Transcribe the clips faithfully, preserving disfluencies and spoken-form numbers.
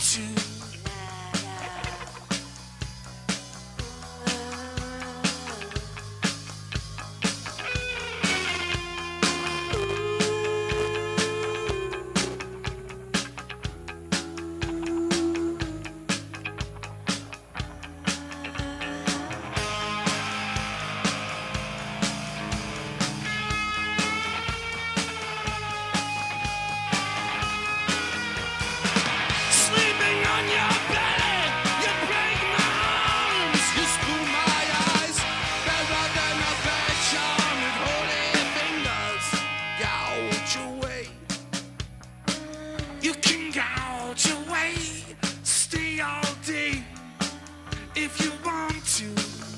to. If you want to.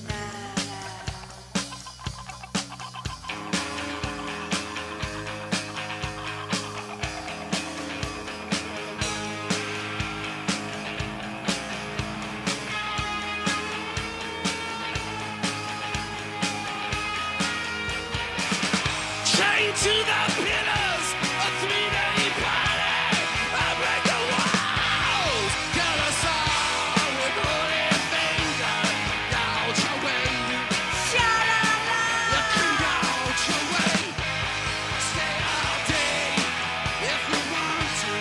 Chained to the pillars, a three-day party. I break the walls, got us all with holy fingers. Gouge your way, sha-la-la. You can gouge your way, stay all day if you want to.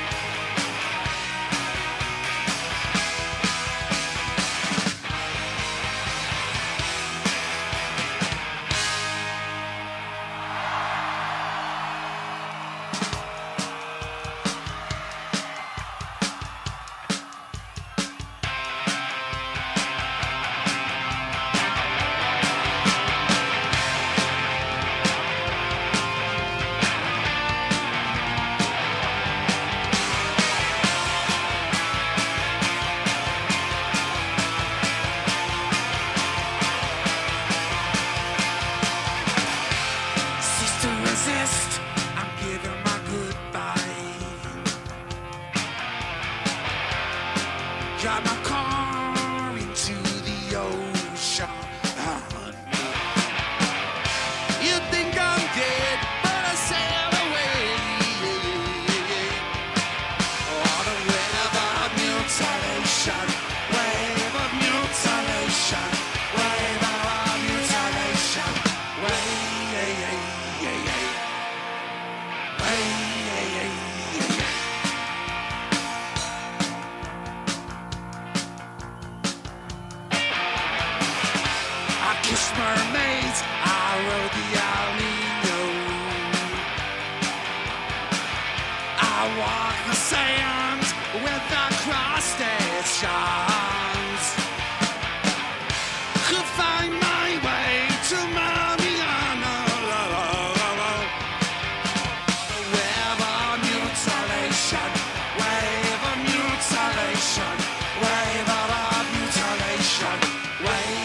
I'm giving my goodbye. Drive my car into the ocean. You think I'm dead, but I sail away. On a wave of mutilation, wave of mutilation, wave of mutilation, wave. I kissed mermaids, I rode the El Nino. I walked the sands with the crustaceans. Could find my way to Mariana. Wave of mutilation, wave of mutilation, wave of mutilation, wave.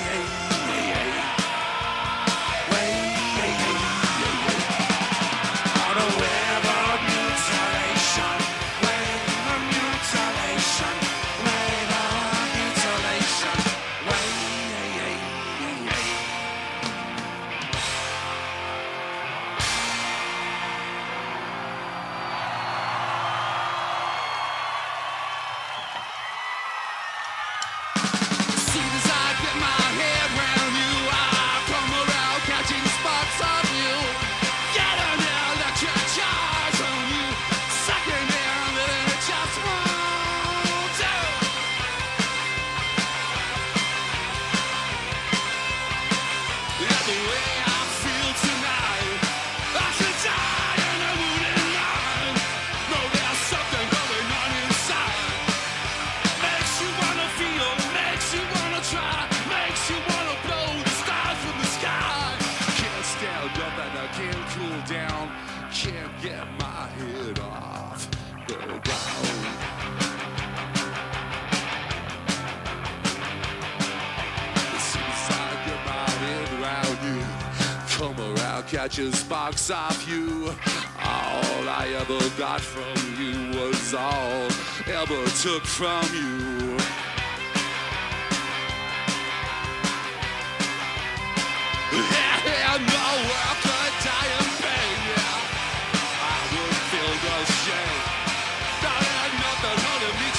Can't get my head off the ground. As soon as I get my head around you, come around, catch a sparks off you. All I ever got from you was all ever took from you. Yeah, yeah, no world could die in pain, yeah. I would feel the shame. There ain't nothing holding me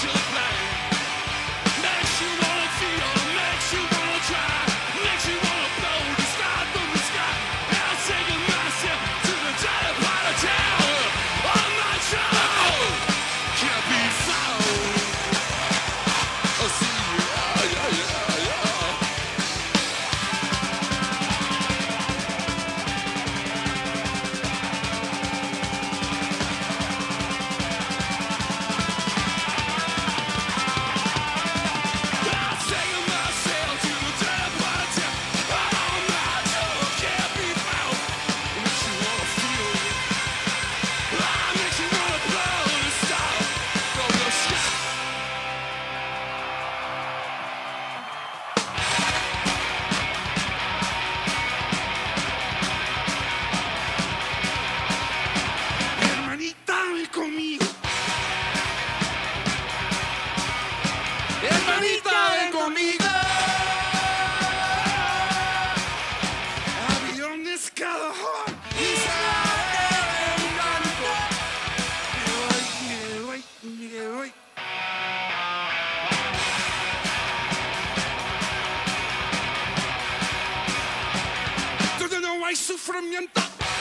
sufrimiento.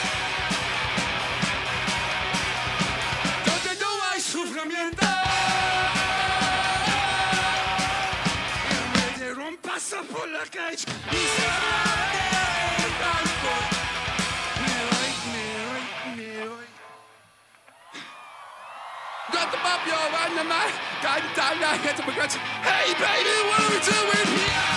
Donde no hay sufrimiento. Y me dieron paso por la calle y se abre el banco. Me voy, me voy, me voy. Got the bop, yo, on the mic. Got time now, get to my guts. Hey, baby, what are we doing here?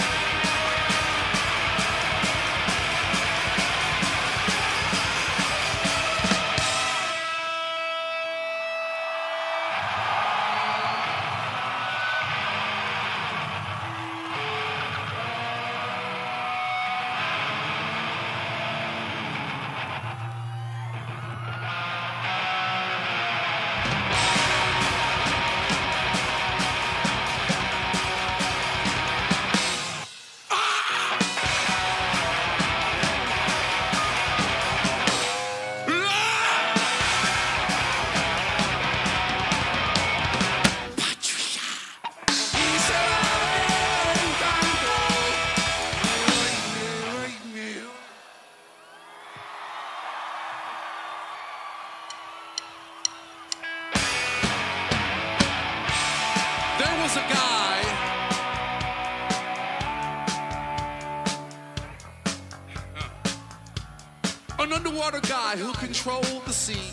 There was a guy an underwater guy who controlled the sea.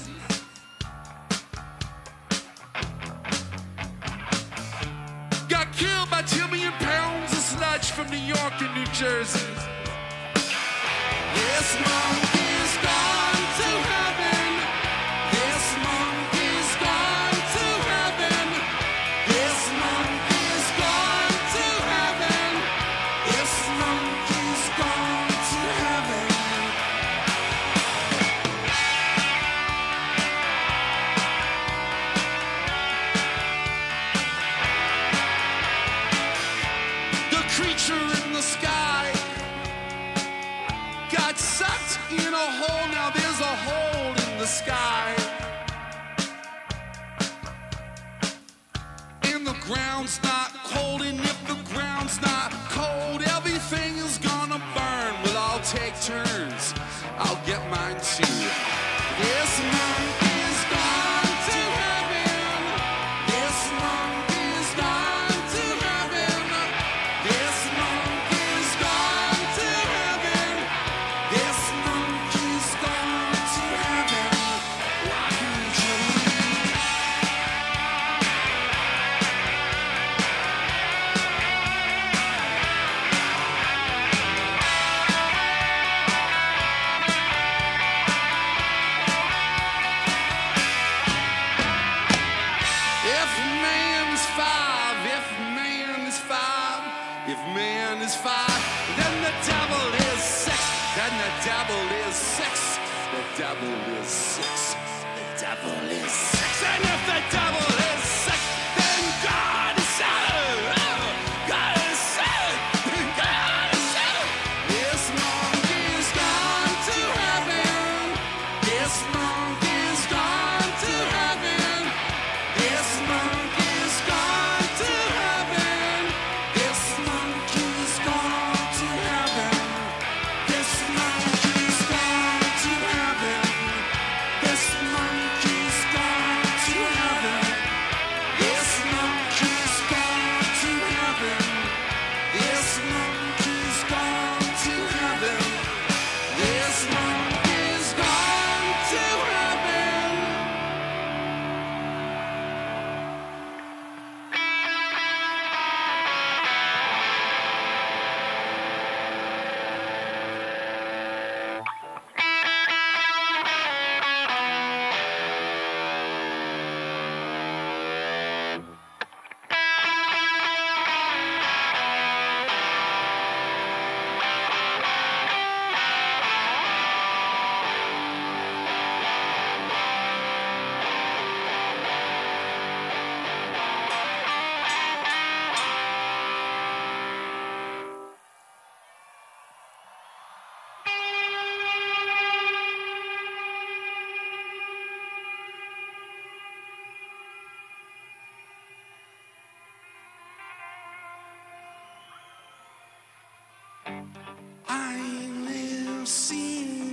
Got killed by two million pounds of sludge from New York and New Jersey. This monkey's gone to heaven. This monkey's gone to heaven. This monkey's gone to heaven. This monkey's gone to heaven. The creature in the sky got sucked in a hole. Now there's a hole in the sky. And the ground's not cold. And if the ground's not cold, everything is gonna burn. We'll all take turns. I'll get mine too. This monkey's gone to heaven. This monkey's gone to heaven. This monkey's gone to heaven. This monkey's gone to heaven. Rockin' Jolene. If man is five, if man is five, if man is five, then the devil is six, then the devil is six, the devil is six, the devil is six, and if the devil is six, then God is seven, oh, God is seven, God is seven. This monkey's gone to heaven, this monkey's gone to heaven. This monkey's gone to heaven. This monkey's gone to heaven. This monkey's gone to heaven. This monkey's gone to heaven. This monkey's gone to heaven. This monkey's gone to heaven. This monkey's gone to heaven. I live seen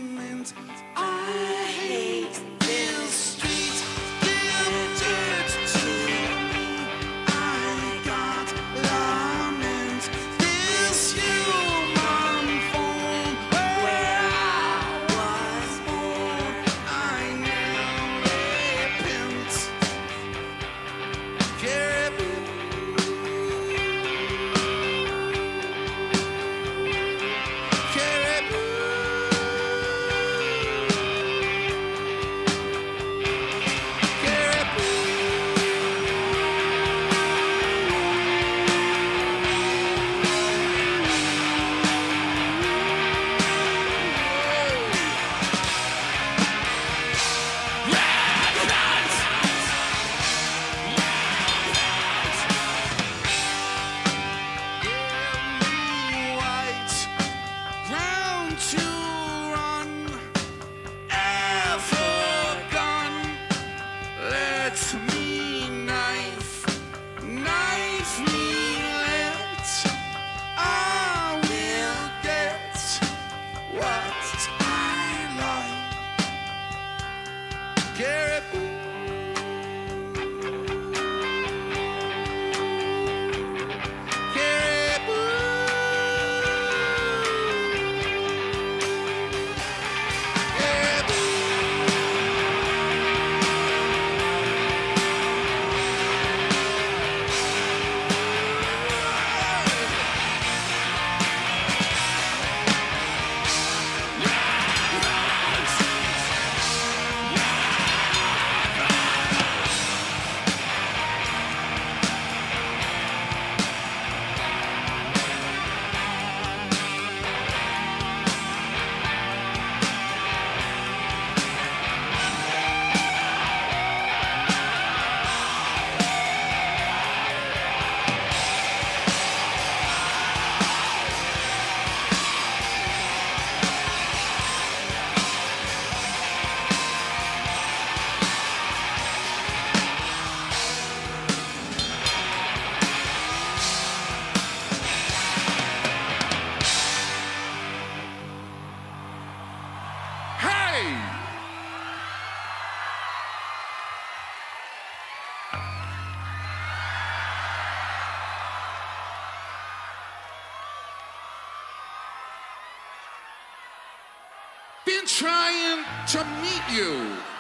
been trying to meet you.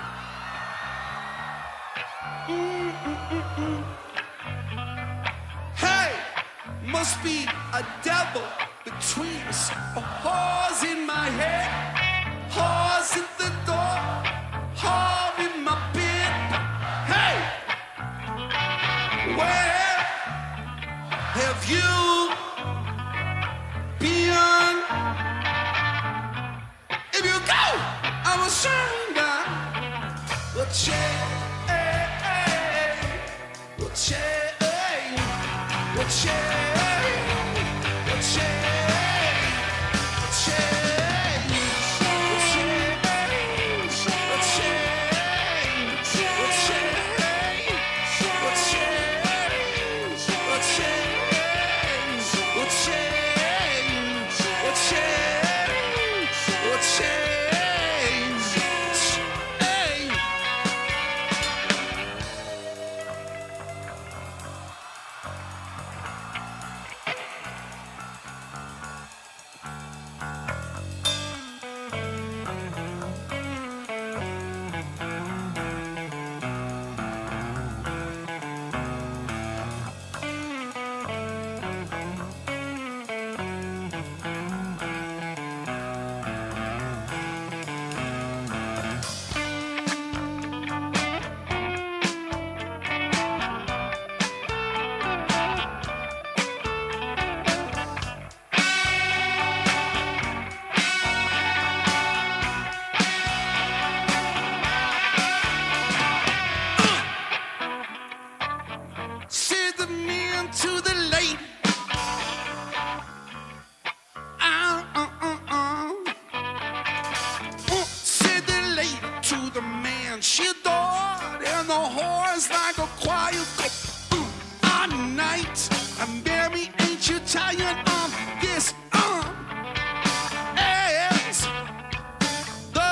Mm-mm-mm-mm. Hey, must be a devil between us. A whore's in my head, whore's at the door, whore in my bed. Hey, where have you been? If you go, I will surrender. We'll change, we'll change, we'll change, we'll change, we'll change, we'll change, we'll change, we'll change, we'll change, we'll change, we'll change, we'll change, we'll change. Say the man to the lady. Uh, uh, uh, uh. Uh, say the lady to the man she adored, and the whore's like a choir go uh, all night. And baby, ain't you tired of this? Uh, as the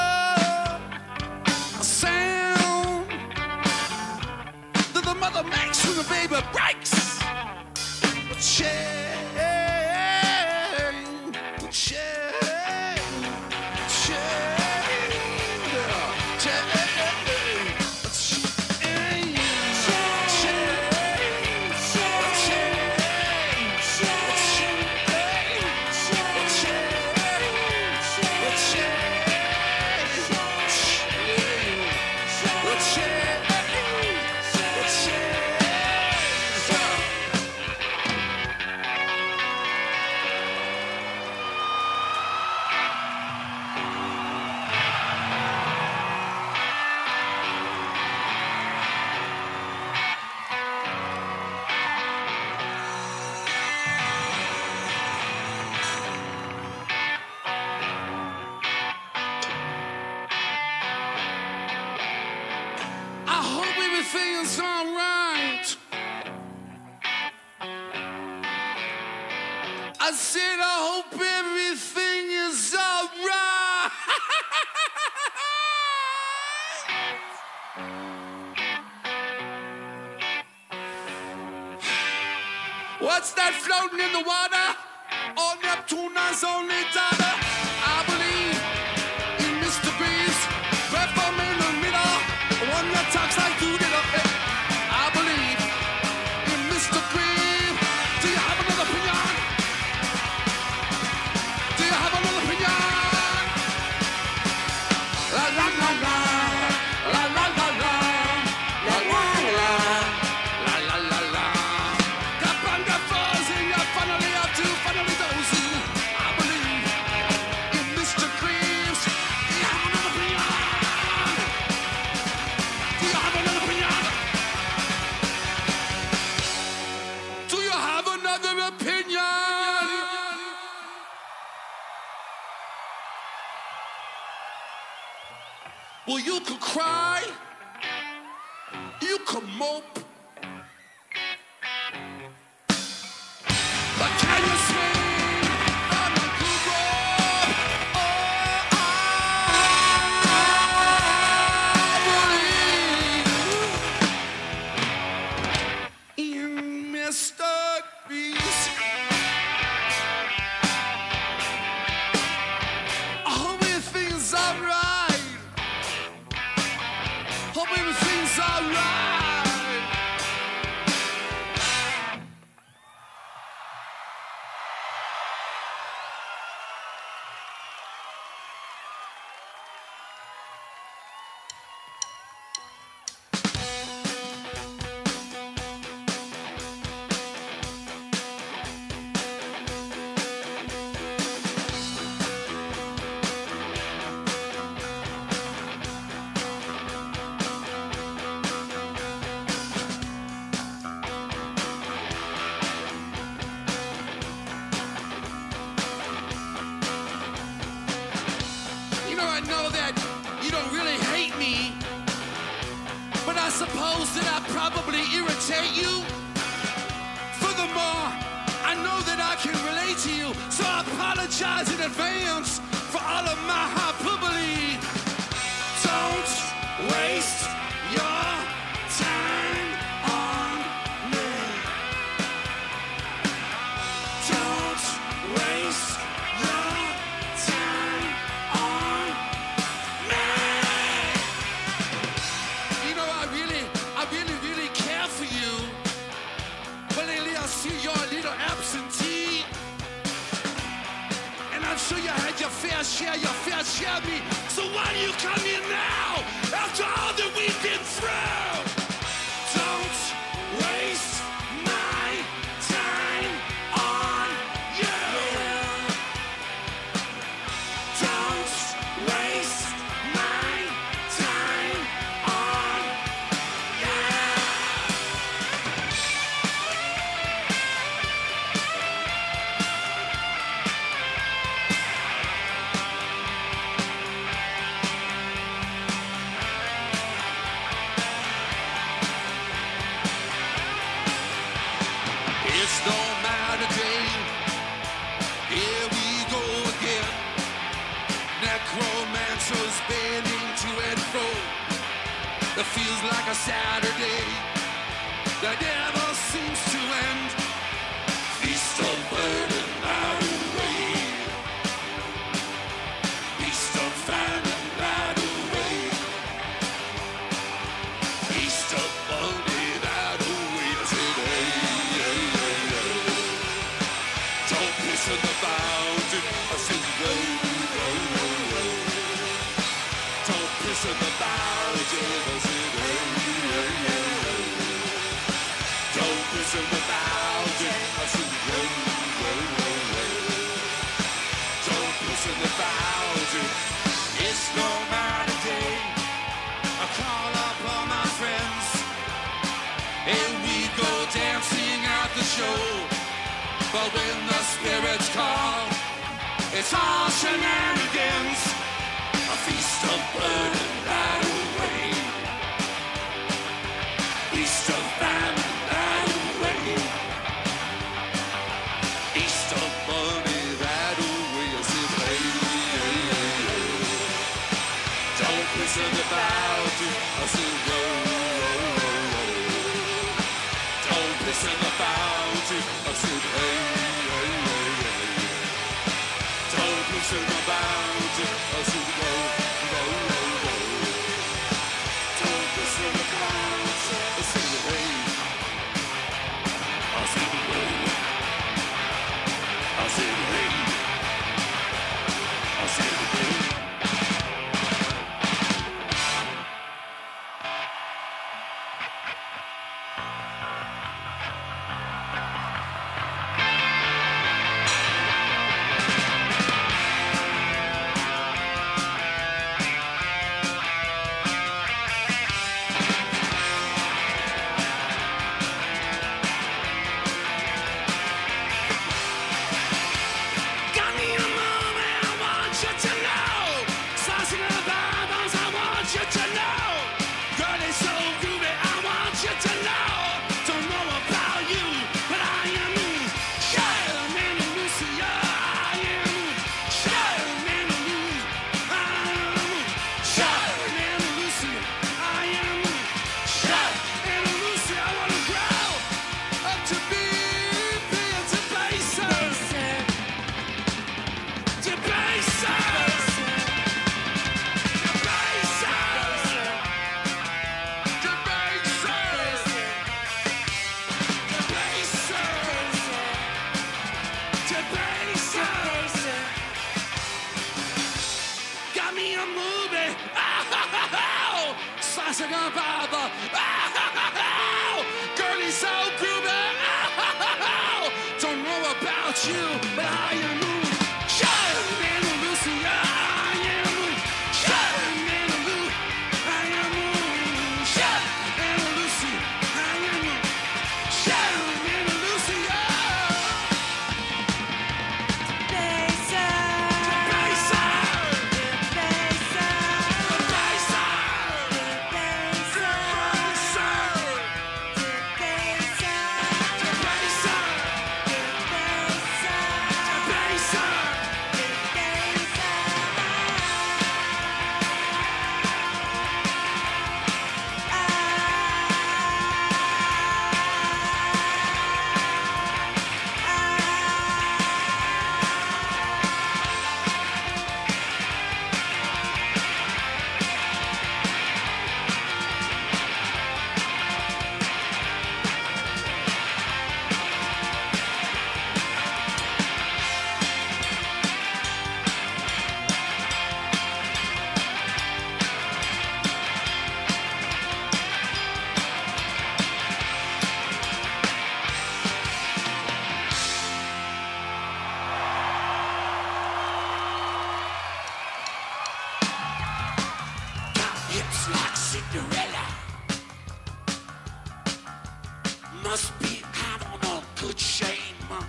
sound that the mother makes when the baby breaks. Change, change, change, I hope everything's all right. I said I hope everything is all right. What's that floating in the water? Oh, Neptune's only daughter. I believe in Mister Greaves, right from in the middle, one that talks like you did. I believe in Mister Greaves. Do you have another opinion? Do you have another opinion? La la la la, la la la la, la la la, la la la la. Kapanga falls and you finally have to finally dozy. I believe in Mister Greaves. Do you have another opinion? Do you have another opinion? Do you have another opinion? Well, you could cry, you could mope, but can you swing on the groove? Oh, I believe in Mister Greaves. I hope everything's all suppose that I probably irritate you. Furthermore, I know that I can relate to you, so I apologize in advance for all of my hyperbole. Don't waste your time on me. Don't waste your time on me. You know, I really, I really, really care for you. But lately I see you're a little absentee. And I'm sure you had your fair share, your fair share of me. So why do you come here now, after all that we've been through? Don't waste my time on you. Don't waste my time on you. It's no matter day. Here we go again. Necromancers bending to and fro. It feels like a Saturday that never seems to end. Feast of burden out away. Feast of famine out away. Feast of money out away today. Don't piss in the fountain. I said, whoa, whoa, whoa, whoa. Don't piss in the fountain. I said, hey, hey, hey, hey. Don't piss in the fountain. I said, whoa, whoa, whoa, whoa. Don't piss in the fountain. It's no matter day. I call up all my friends, and we go dancing at the show. But when the spirits call, it's all shenanigans. A feast of burden right away. Feast of famine right away. Feast of money right away. I said, hey, hey, hey, hey. Don't listen about it. I said, whoa, whoa, whoa, whoa. Don't listen about it. I said, hey, hey, hey, hey. Don't listen about it. I said, whoa, whoa, whoa, whoa. Don't listen about it. I said, hey. I said, whoa. I said, hey. I said, hey. Got me a moment, I want you to know. Slicing the Bibles, I want you to know. Girl, it's so groovy, I want you to know. Don't know about you, but I am Sherman and Lucia. I am Sherman and Lucia. I am Sherman and Lucia. I am Sherman and Lucia. I wanna grow up to be being to bases. To bases. To bases. To bases. To bases. To bases. Got me a movie. Oh, slicing a Bible. Oh, girl, he's so groovy. Oh, don't know about you, but I am Sherman and Lucia. I am Sherman and Lu. I am Sherman and Lucy. I am Sherman and Lucia. To bases. To bases. To bases. good shame.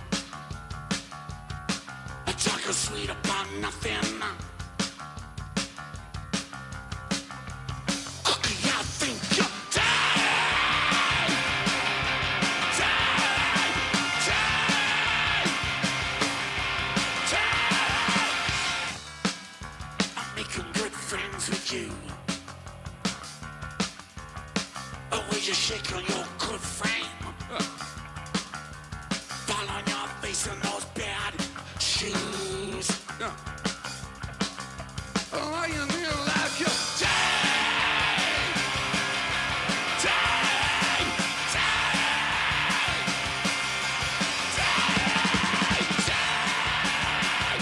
I talk a sweet about nothing. Cookie, I think you're dead. Dead. Dead. Dead. I'm making good friends with you. Oh, will you shake on your good frame? Fall on your face in those bad shoes. Oh, are you near like you're dead? Dead. Dead. Dead. Dead.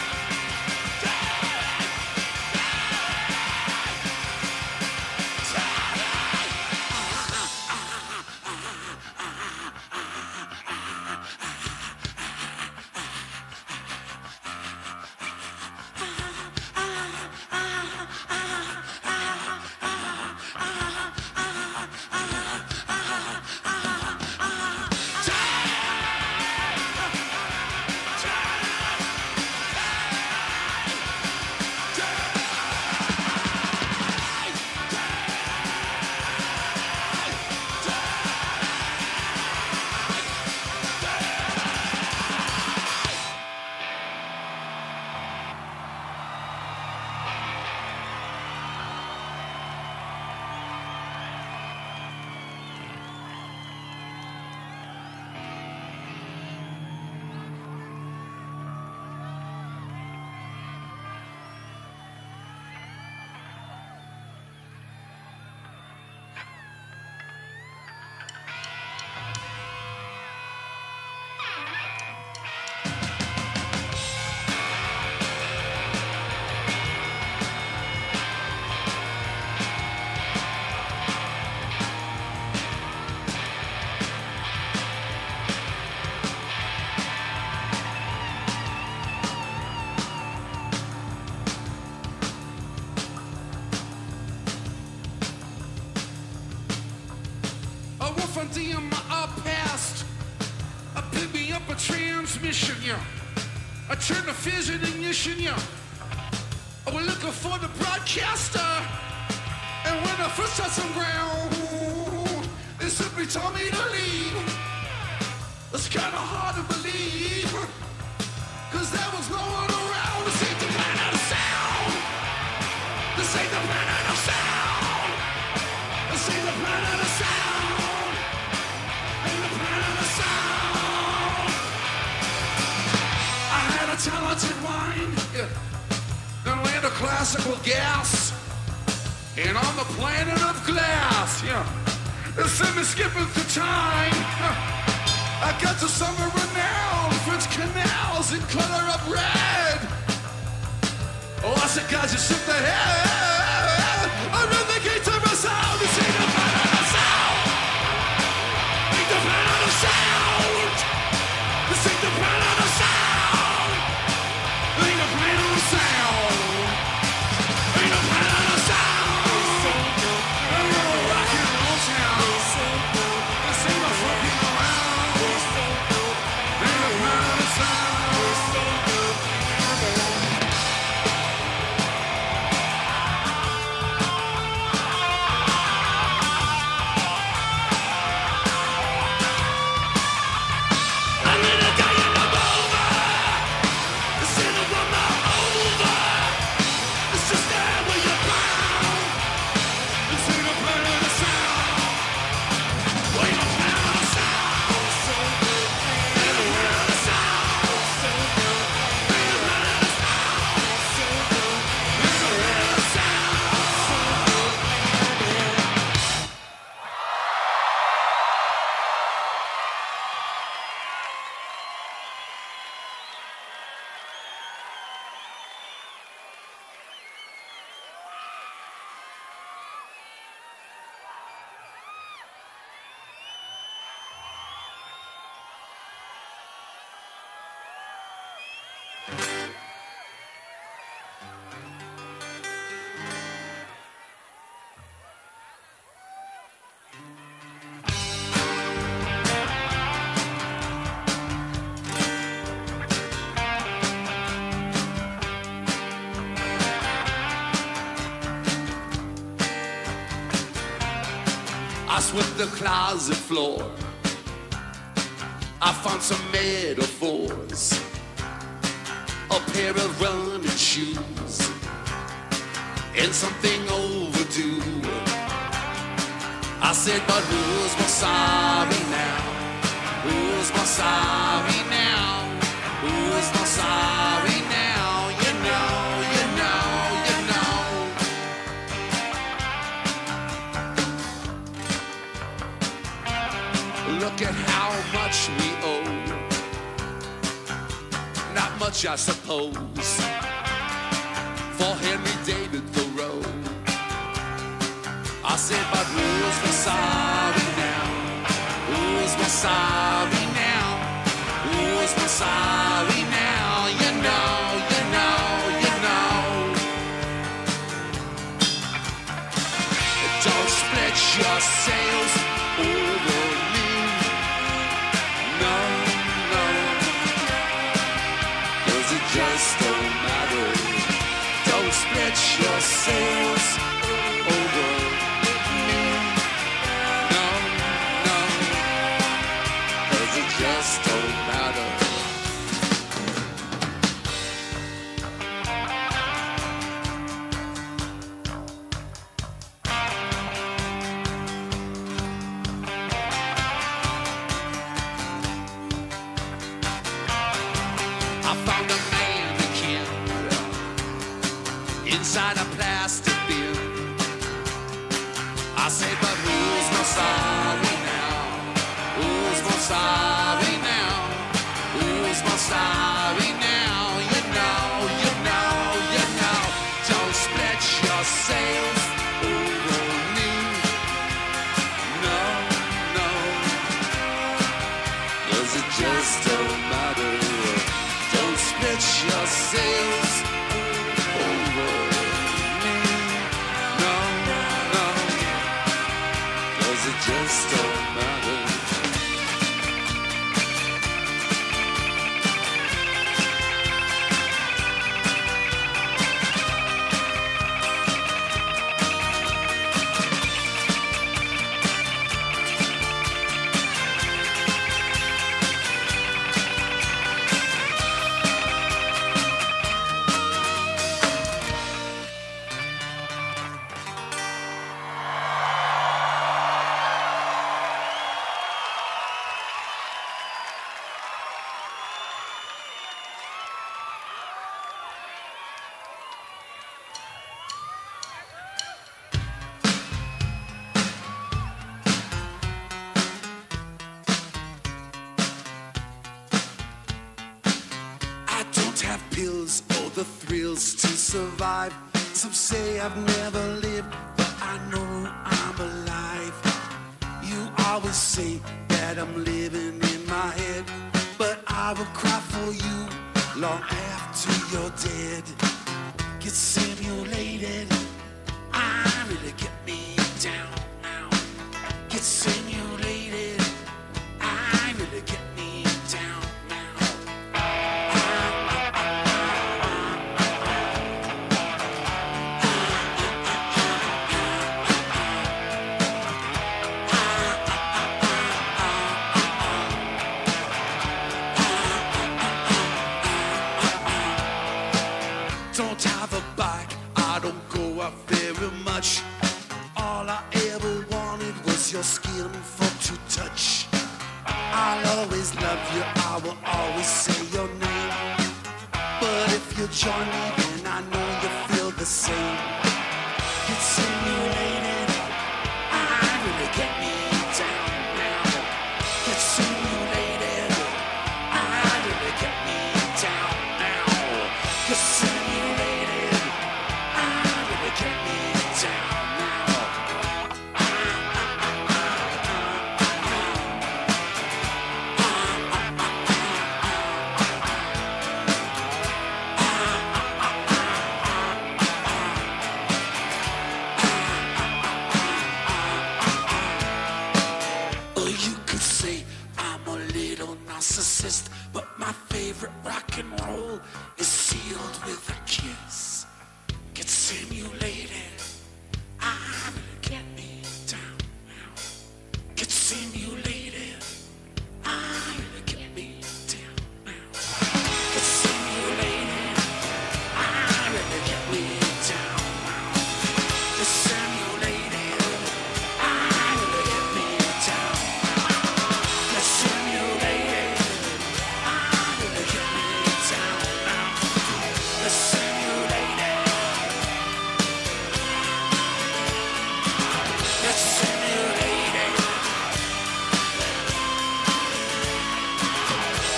In my past, I picked me up a transmission, yeah. I turned the fission ignition, yeah. I was looking for the broadcaster, and when I first touched some ground, they simply told me to leave. It's kinda hard to believe, cause there was no one around. This ain't the planet of sound. This ain't the planet of sound. This ain't the planet of sound. Talented mind, yeah. Then land a classical gas, and on the planet of glass, yeah. They sent me skipping through time. Yeah. I got to summer renowned French canals in color of red. Oh, I said, guys, you shook the head. I read the gates of a sound. This ain't the planet of sound. Ain't the planet of sound. This ain't the planet of sound. Ain't a planet of sound. Ain't a planet of sound. Ain't no rock and roll town. This ain't no fucking around. Ain't a planet of sound. with the closet floor. I found some metaphors, a pair of running shoes, and something overdue. I said, but who's more sorry now? Who's more sorry now? Who's more sorry now? You know, you know, you know. Look at how much we owe. Not much, I suppose, for Henry David Thoreau. I said, but who's more sorry now? Who's more sorry now? Who's more sorry now? You know, you know, you know. Don't split your sails over me. No, no, 'cause it just don't matter. Don't split your sails over me. No, no, 'cause it just don't matter. I found a mannequin inside a plastic bin. I say, but who's more sorry now? Who's more sorry now? Who's more sorry now? You know, you know, you know. Don't split your sails over me. No, no, 'cause it just don't matter. Don't split your sails over me. No, no, 'cause it just don't matter. I don't have pills or the thrills to survive. Some say I've never lived, but I know I'm alive. You always say that I'm living in my head, but I will cry for you long after you're dead. Get simulated, I really get me down now. Get simulated, I really get me down now. Don't have a bike, I don't go up very much. All I ever wanted was your skin for to touch. I'll always love you, I will always say your name. But if you join me, then I know you feel the same. Get simulated, I really get me down now. Get simulated, I really get me down now. Get simulated, I really get me down now. Or you could say I'm a little narcissist, but my favorite rock and roll is sealed with a kiss. Get simulated, I'm gonna get me down now.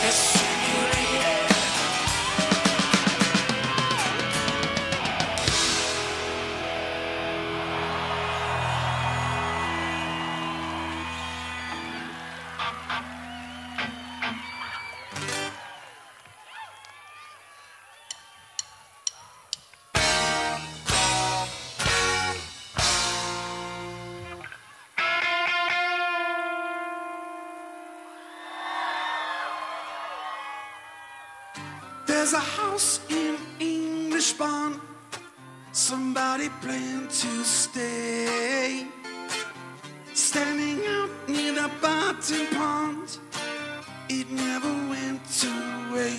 There's a house in English Bond, somebody planned to stay. Standing out near the Barton Pond, it never went away.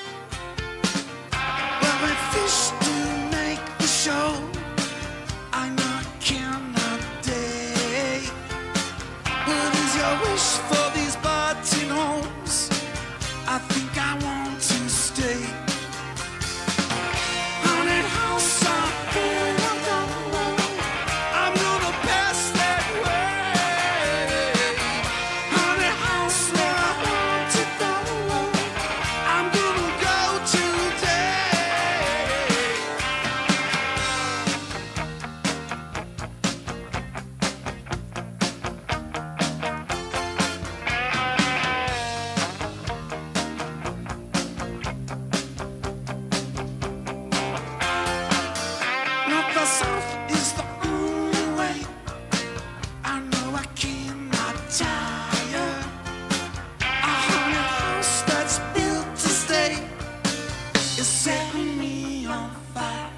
Well, we fished to make the show, I not cannot day. What is your wish for these Barton homes? I think I want to stay. Haunted house up in a row, I'm gonna pass that way. Haunted house where I want to go, I'm gonna go the south is the only way. I know I cannot tire. A haunted house that's built to stay is setting me on fire.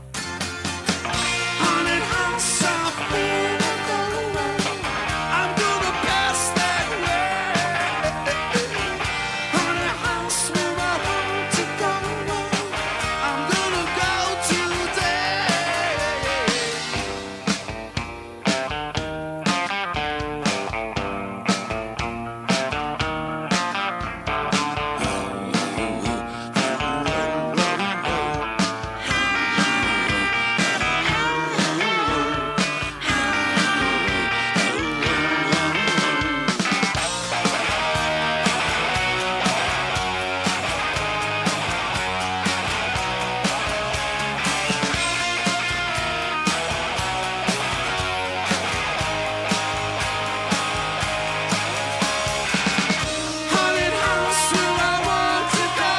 Haunted house up in a row, I'm gonna pass that way. Haunted house where I want to go, I'm gonna go today. Haunted house where I want to go.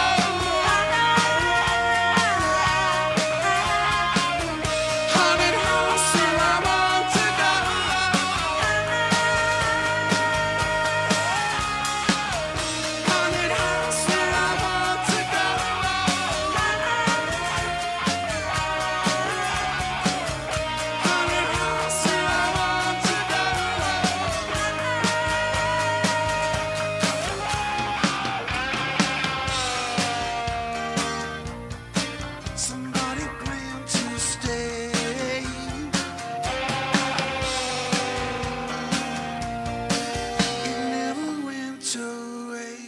Haunted house where I want to go. Haunted house where I want to go. Haunted house where I want to go. Somebody planned to stay. It never went away.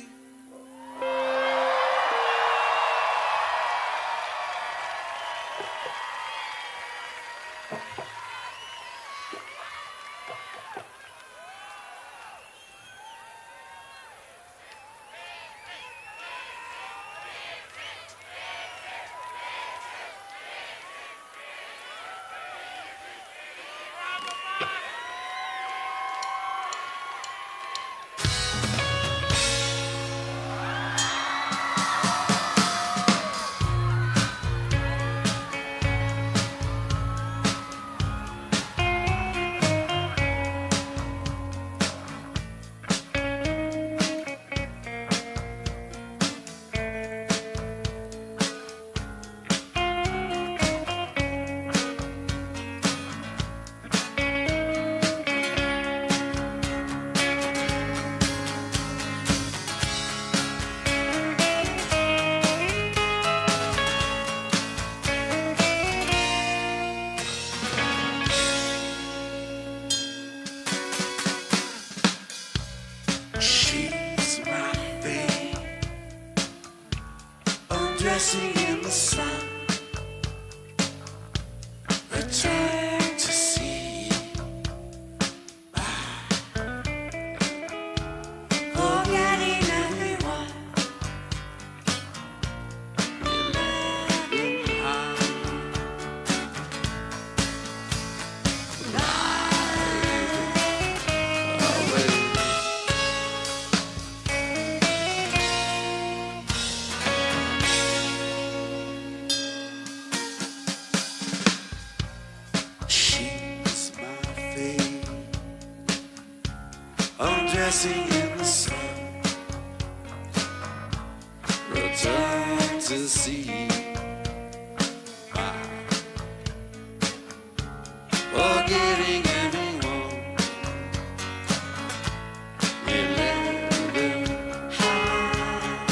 She's my babe, undressing in the sun. Return to see, forgetting everyone. dancing in the sun. Return to see. Forgetting everyone. You let them hide.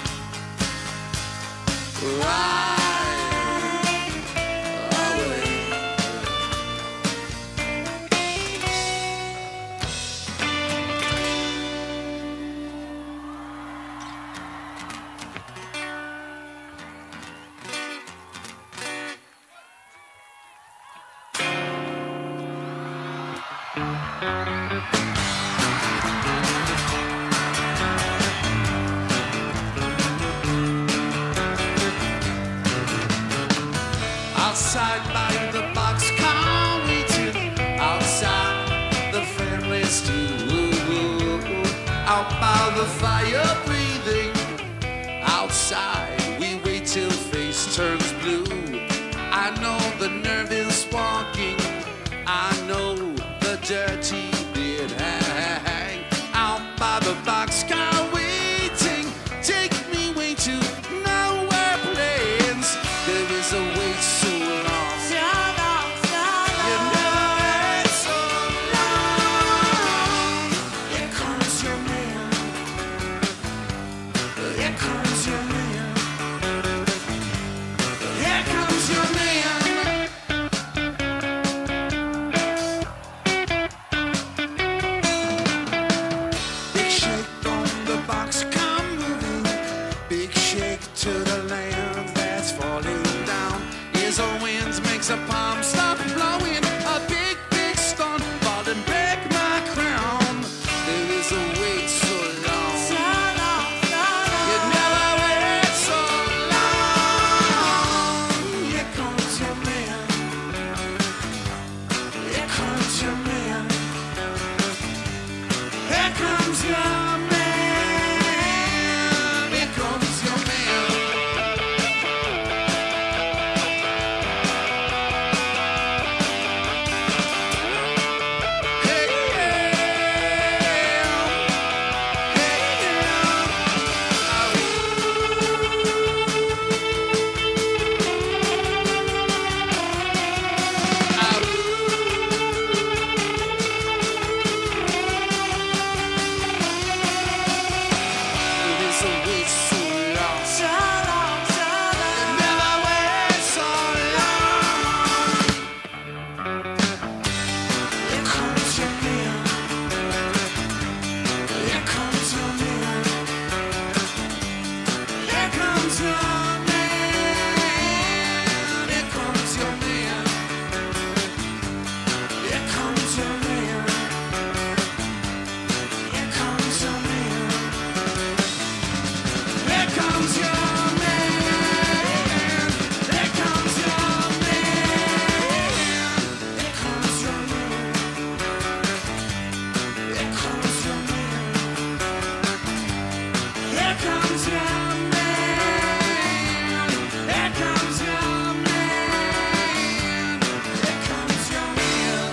Right away. Outside by the boxcar waiting, outside the family stew, out by the fire breathing, outside we wait till face turns blue. I know the nerve is walking, I know the dirty did hang. Out by the boxcar waiting, take me way to nowhere plains. There is a wait so long, you never wait so long. Here comes your man, here comes your man, here comes your man. Big shake on the boxcar moving, big shake to the land that's falling down. As the wind makes a palm stop blowing, a big, big stone falling break my crown. There is a wait so long, you never wait so long. Here comes your man, here comes your man, here comes your man, here comes your man. Hey, yeah. Hey, There is a wait so long, you never wait so long. Here comes your man, here comes your man, here comes your man, here comes your man, here comes your man, here comes your man, here comes your man, here comes your man, here comes your man, here comes your man, here comes your man, here comes your man, here comes your man.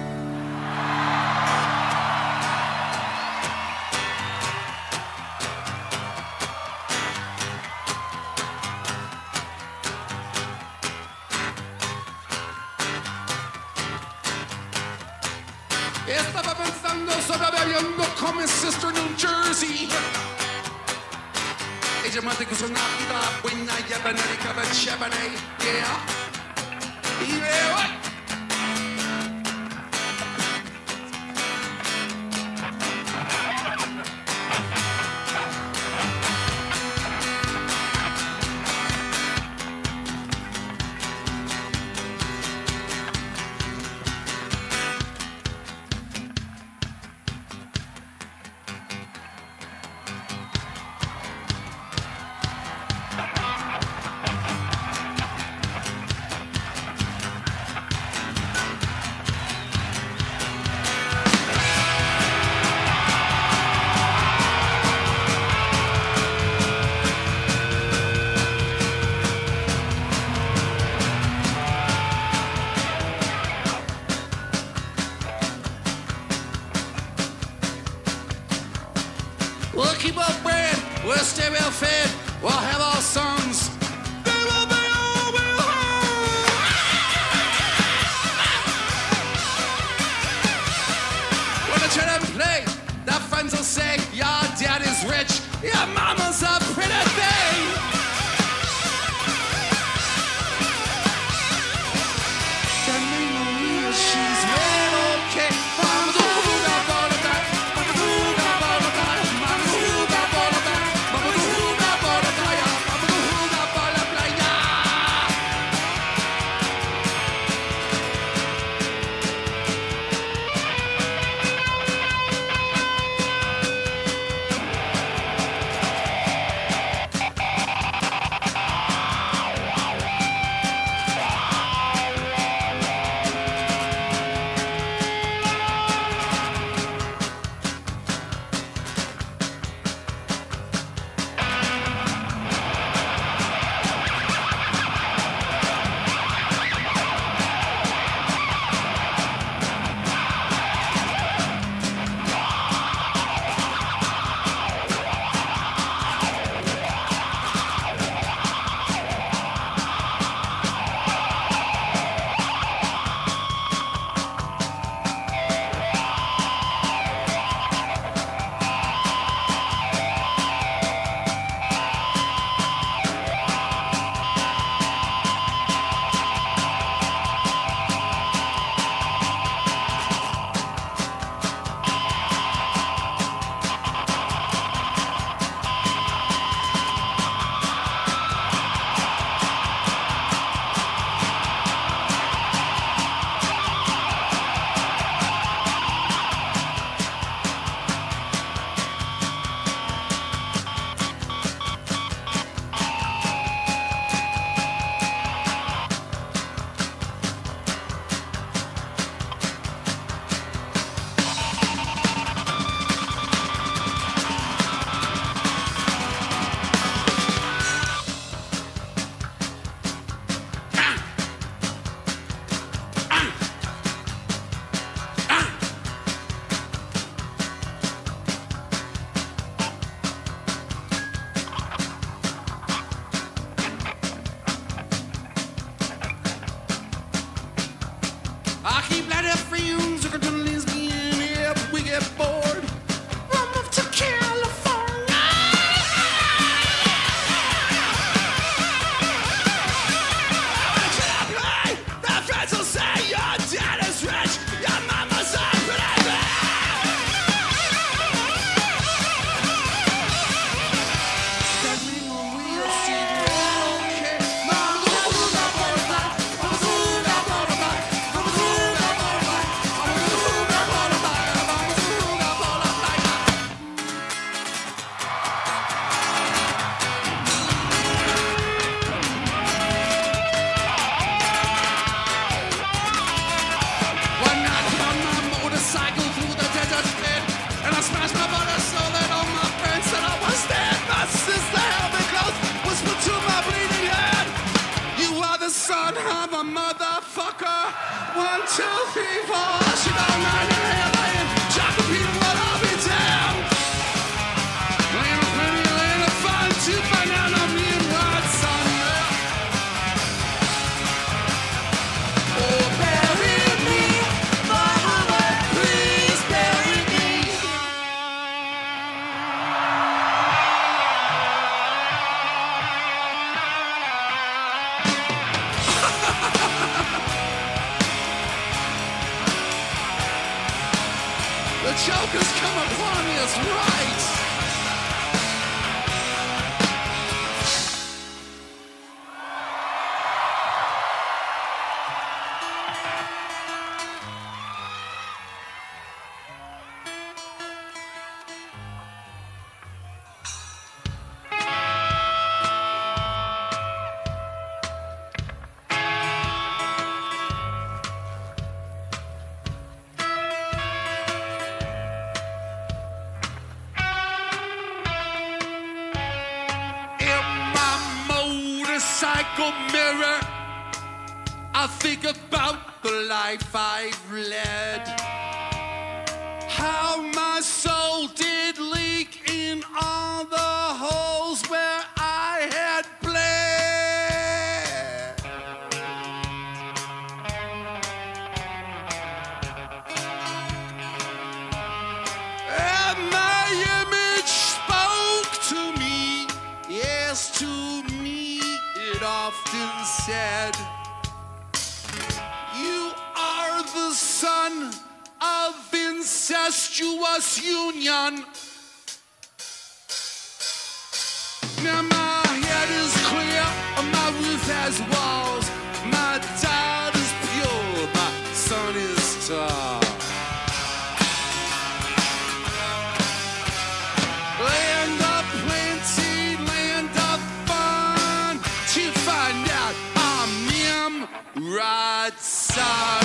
Estaba pensando sobre bebiendo con mi sister New Jersey. Ella me dijo una vida buena y abenérica de Chevrolet, yeah. Y veo, But a stereo fed will have our songs. They will be all we When the children play, their friends will say, your daddy's rich, your mama's a pretty thing. She's real okay. Mama do hooga bada back. Mama do hooga bada back. Mama do hooga bada back. Mama do hooga bada back. Mama do hooga bada back. I keep letting friends who can turn lesbian here, but we get bored. Run off to California. When you play, their friends will say your dad is rich, your mama's a pretty bitch. That mean when we'll see we're okay. Mama do hooga bada back. Mama do hooga bada back. Mama do hooga bada back. Mama do hooga bada back. Mama do hooga bada back. One night I on my motorcycle through the desert pit, and I smashed my brother so that all my friends said I was dead. My sister held me close, whispered to my bleeding head, you are the son of a motherfucker. One, two, three, four. She got nine in here laying, chocolate people, but I'll be damned. Laying a penny, laying a fun to find out I'm being right, son. Oh, bury me, mama, please bury me. The joke has come upon me as right. Motorcycle mirror, I think about the life I've led. How my soul did leak in all the holes often said, you are the son of incestuous union. Now my head is clear, my roof has walls, my child is pure, my son is tall. Land of plenty, land of fun, to find out I'm Nimrod's son.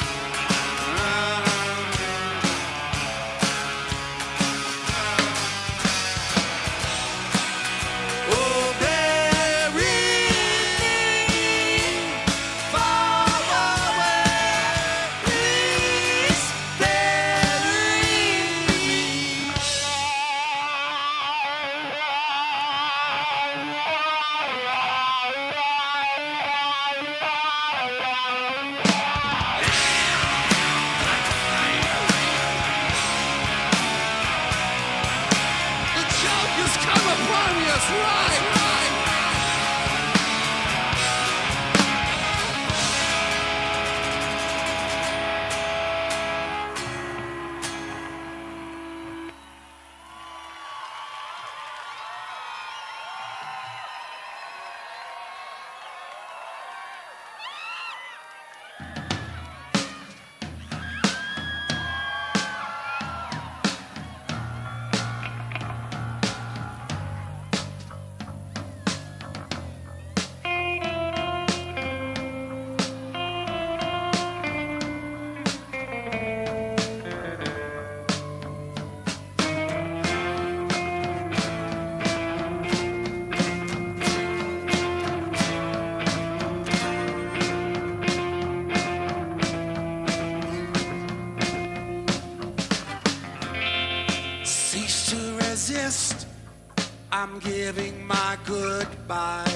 I'm giving my goodbye.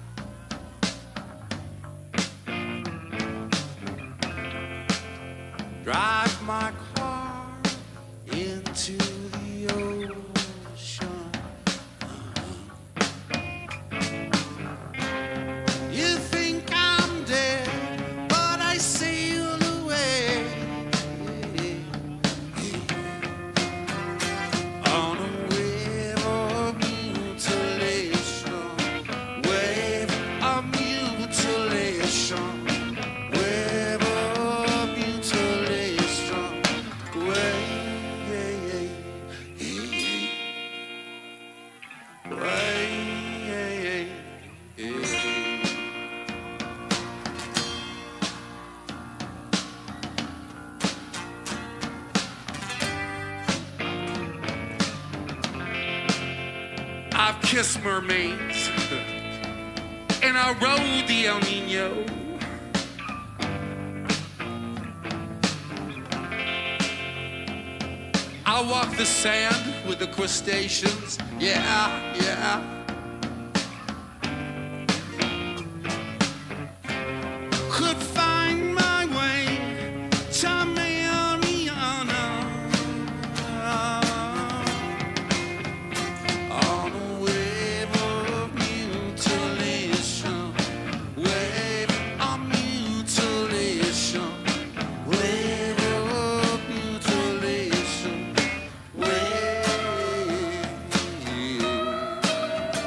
Drive my car into the ocean. You think I'm dead, but I sailed away on a wave of mutilation, wave of mutilation, wave of mutilation, wave, wave. I've kissed mermaids and I rode the El Nino. I walk the sand with the crustaceans. Yeah, yeah. Could find my way to Mariana on a wave of mutilation, wave of mutilation, wave of mutilation, wave.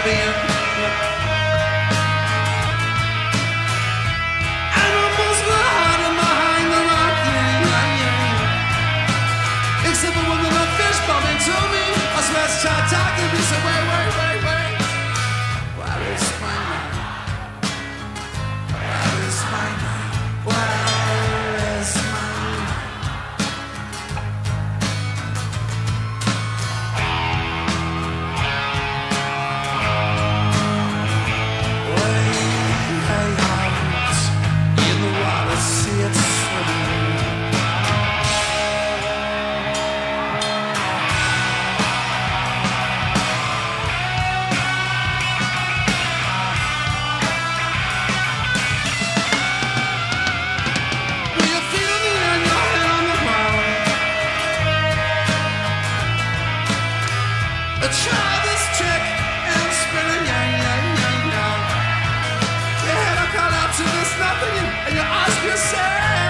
Caribbean. Animals were hiding behind the rock, yeah, yeah. Except for when the little fish bumped into me, I swear it's tried talking to me, so wait, wait, wait, wait. Where is my mind? Where is my mind? Where is my mind? See it swimming. With your feet on the air and your head on the ground. Try this trick and spin it, yeah, yeah, yeah, yeah. Your head will call out to this nothing and you ask yourself.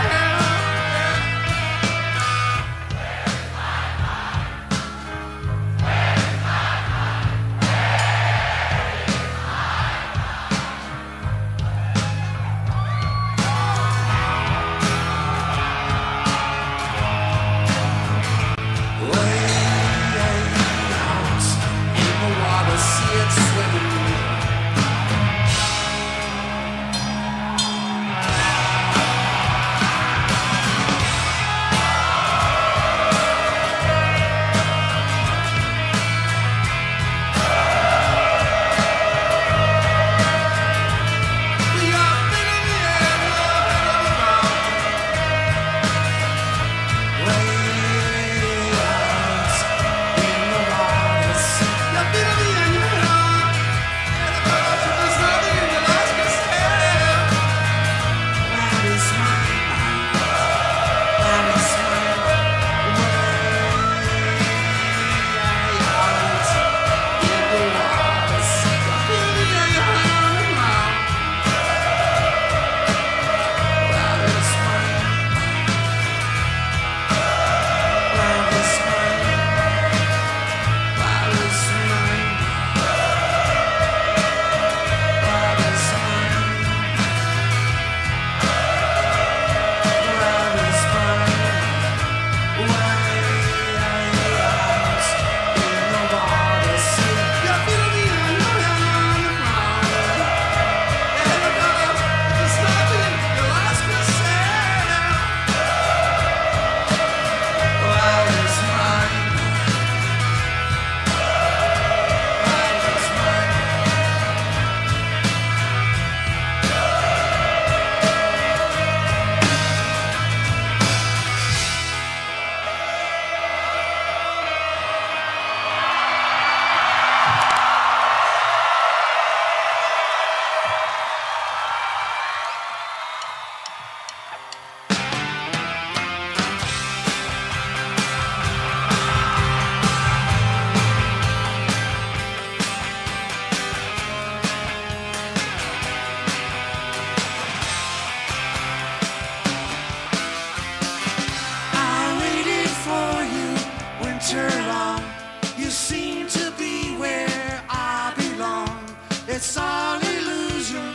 It's all illusion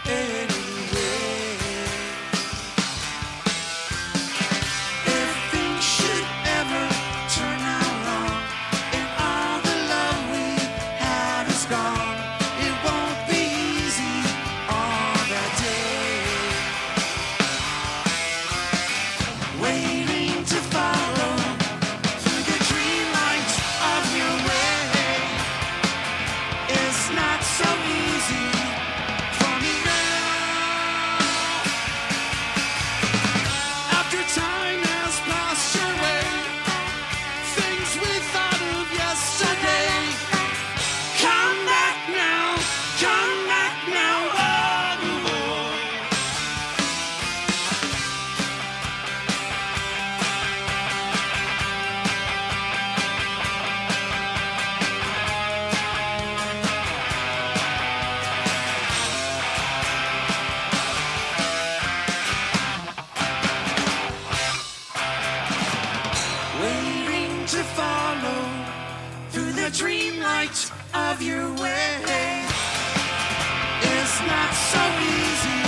anyway. If things should ever turn out wrong and all the love we have is gone, it won't be easy on that day. Waiting to follow through the dream light of your way is not so easy for me now. After time has passed your way, things we thought of yesterday come back now, come back now, oh, oh. Waiting to follow through the dream light of your way. not so easy.